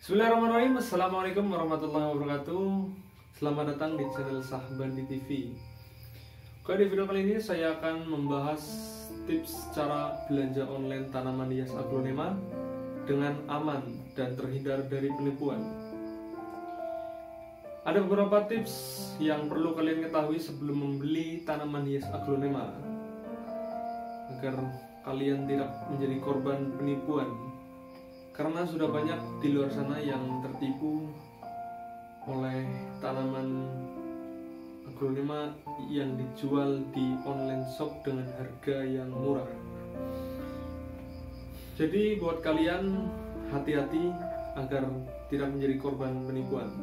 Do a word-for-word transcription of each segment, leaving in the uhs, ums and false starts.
Bismillahirrahmanirrahim. Assalamualaikum warahmatullahi wabarakatuh. Selamat datang di channel Sahbandi T V. Oke, di video kali ini saya akan membahas tips cara belanja online tanaman hias aglonema dengan aman dan terhindar dari penipuan. Ada beberapa tips yang perlu kalian ketahui sebelum membeli tanaman hias aglonema agar kalian tidak menjadi korban penipuan. Karena sudah banyak di luar sana yang tertipu oleh tanaman aglonema yang dijual di online shop dengan harga yang murah. Jadi buat kalian hati-hati agar tidak menjadi korban penipuan.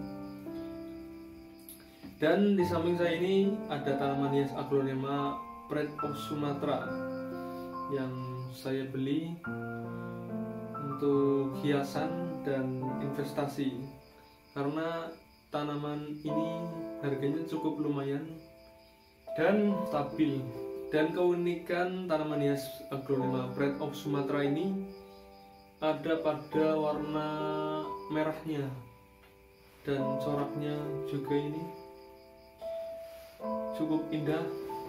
Dan di samping saya ini ada tanaman hias aglonema Pride of Sumatra yang saya beli untuk hiasan dan investasi, karena tanaman ini harganya cukup lumayan dan stabil. Dan keunikan tanaman hias aglonema Pride of Sumatra ini ada pada warna merahnya, dan coraknya juga ini cukup indah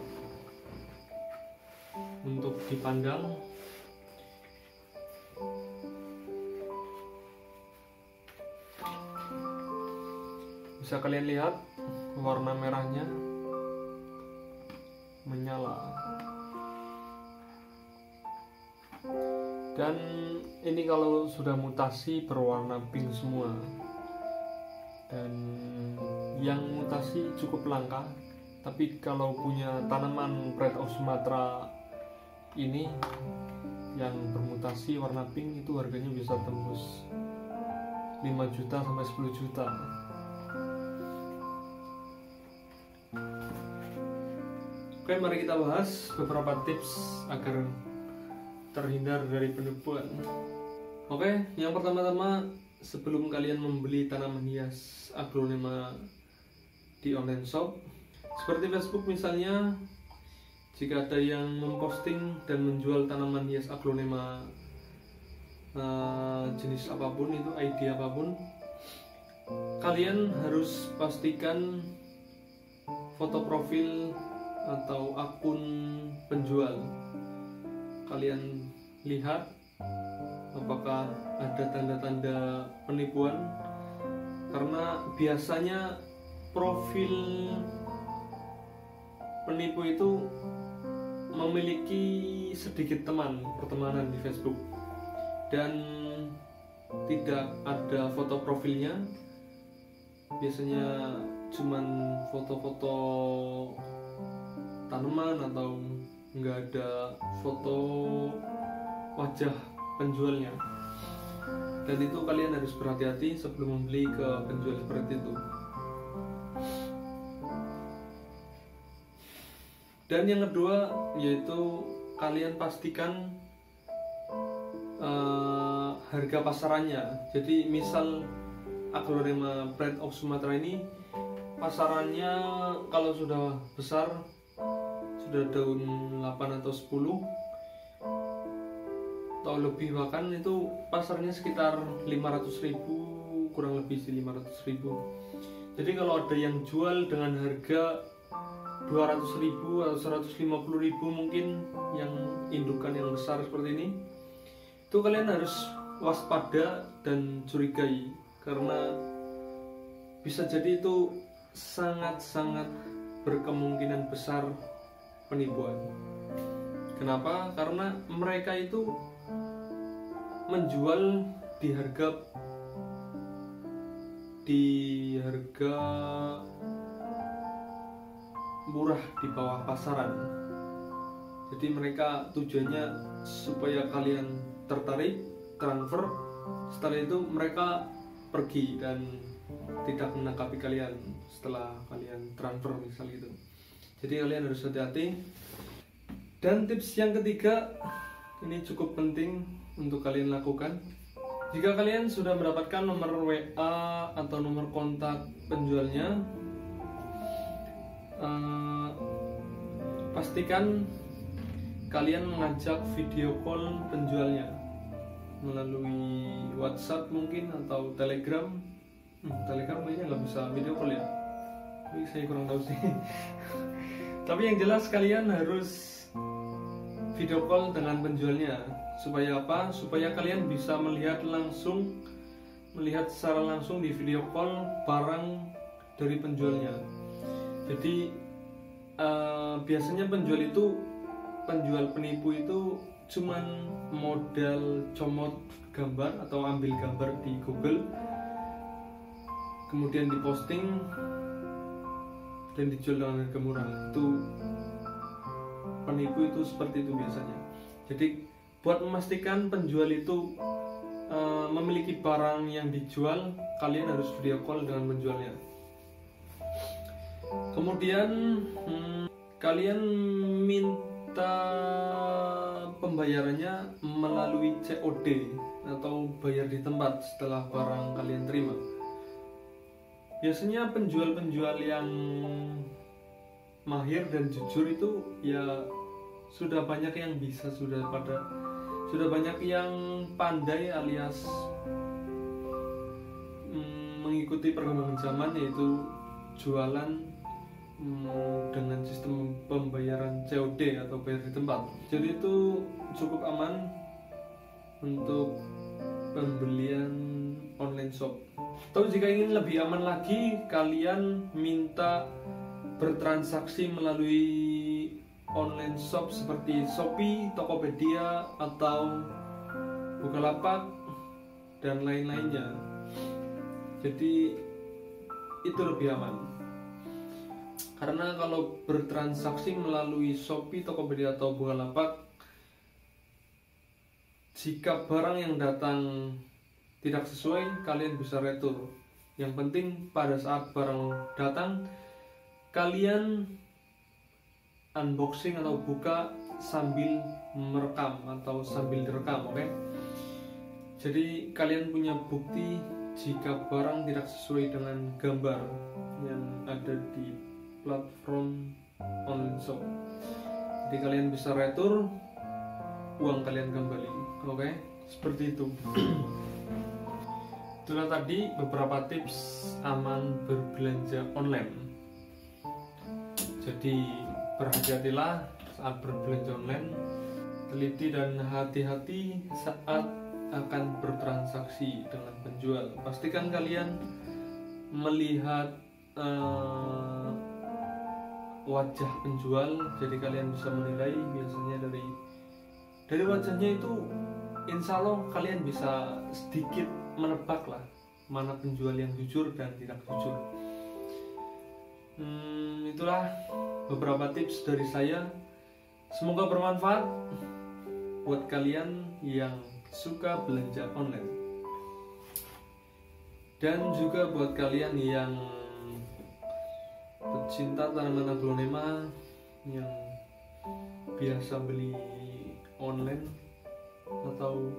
untuk dipandang. Bisa kalian lihat warna merahnya menyala. Dan ini kalau sudah mutasi berwarna pink semua. Dan yang mutasi cukup langka. Tapi kalau punya tanaman Pride of Sumatra ini yang bermutasi warna pink, itu harganya bisa tembus lima juta sampai sepuluh juta. Oke, mari kita bahas beberapa tips agar terhindar dari penipuan. Oke, yang pertama-tama, sebelum kalian membeli tanaman hias aglonema di online shop seperti Facebook misalnya, jika ada yang memposting dan menjual tanaman hias aglonema uh, jenis apapun itu, I D apapun, kalian harus pastikan foto profil atau akun penjual. Kalian lihat apakah ada tanda-tanda penipuan, karena biasanya profil penipu itu memiliki sedikit teman pertemanan di Facebook dan tidak ada foto profilnya. Biasanya cuman foto-foto tanaman atau nggak ada foto wajah penjualnya. Dan itu kalian harus berhati-hati sebelum membeli ke penjual seperti itu. Dan yang kedua yaitu kalian pastikan uh, harga pasarannya. Jadi misal aglonema Pride of Sumatra ini pasarannya kalau sudah besar, sudah daun delapan atau sepuluh atau lebih bahkan, itu pasarnya sekitar lima ratus ribu, kurang lebih sih lima ratus ribu. Jadi kalau ada yang jual dengan harga dua ratus ribu atau seratus lima puluh ribu mungkin, yang indukan yang besar seperti ini, itu kalian harus waspada dan curigai, karena bisa jadi itu sangat-sangat berkemungkinan besar penipuan. Kenapa? Karena mereka itu menjual di harga di harga murah di bawah pasaran. Jadi mereka tujuannya supaya kalian tertarik, transfer, setelah itu mereka pergi dan tidak menangkapi kalian setelah kalian transfer misal gitu. Jadi kalian harus hati-hati. Dan tips yang ketiga ini cukup penting untuk kalian lakukan. Jika kalian sudah mendapatkan nomor W A atau nomor kontak penjualnya, uh, pastikan kalian mengajak video call penjualnya. melalui WhatsApp mungkin atau Telegram. hmm, Telegram kayaknya nggak bisa video call ya, tapi saya kurang tahu sih. Tapi yang jelas kalian harus video call dengan penjualnya. Supaya apa? Supaya kalian bisa melihat langsung, melihat secara langsung di video call barang dari penjualnya. Jadi uh, biasanya penjual itu, penjual penipu itu cuman modal comot gambar atau ambil gambar di Google, kemudian diposting dan dijual dengan harga murah. Itu penipu itu seperti itu biasanya. Jadi buat memastikan penjual itu uh, memiliki barang yang dijual, kalian harus video call dengan penjualnya. Kemudian hmm, kalian minta pembayarannya melalui C O D atau bayar di tempat setelah barang kalian terima. Biasanya penjual-penjual yang mahir dan jujur itu ya sudah banyak yang bisa, sudah pada sudah banyak yang pandai alias mm, mengikuti perkembangan zaman, yaitu jualan mm, dengan sistem pembayaran C O D atau bayar di tempat. Jadi itu cukup aman untuk pembelian online shop. Atau jika ingin lebih aman lagi, kalian minta bertransaksi melalui online shop seperti Shopee, Tokopedia, atau Bukalapak dan lain-lainnya. Jadi itu lebih aman. Karena kalau bertransaksi melalui Shopee, Tokopedia, atau Bukalapak, jika barang yang datang tidak sesuai, kalian bisa retur. Yang penting pada saat barang datang, kalian unboxing atau buka sambil merekam atau sambil direkam, oke? Okay? Jadi kalian punya bukti jika barang tidak sesuai dengan gambar yang ada di platform online shop. Jadi kalian bisa retur, uang kalian kembali, oke? Okay? Seperti itu. Itulah tadi beberapa tips aman berbelanja online. Jadi berhati-hatilah saat berbelanja online, teliti dan hati-hati saat akan bertransaksi dengan penjual. Pastikan kalian melihat uh, wajah penjual, jadi kalian bisa menilai biasanya dari dari wajahnya itu, insya Allah kalian bisa sedikit menebak lah mana penjual yang jujur dan tidak jujur. Hmm, itulah beberapa tips dari saya. Semoga bermanfaat buat kalian yang suka belanja online, dan juga buat kalian yang pecinta tanaman aglonema yang biasa beli online atau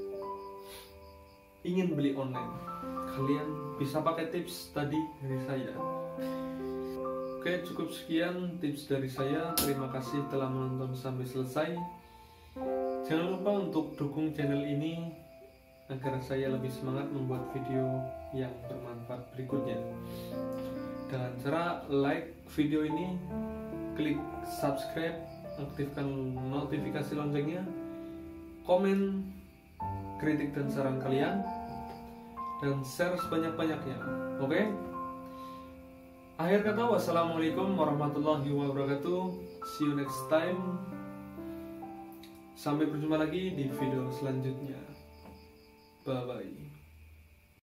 ingin beli online. Kalian bisa pakai tips tadi dari saya. Oke, cukup sekian tips dari saya. Terima kasih telah menonton sampai selesai. Jangan lupa untuk dukung channel ini agar saya lebih semangat membuat video yang bermanfaat berikutnya. Dengan cara like video ini, klik subscribe, aktifkan notifikasi loncengnya, komen kritik dan saran kalian, dan share sebanyak-banyaknya. Oke? Okay? Akhir kata, wassalamualaikum warahmatullahi wabarakatuh. See you next time. Sampai berjumpa lagi di video selanjutnya. Bye bye.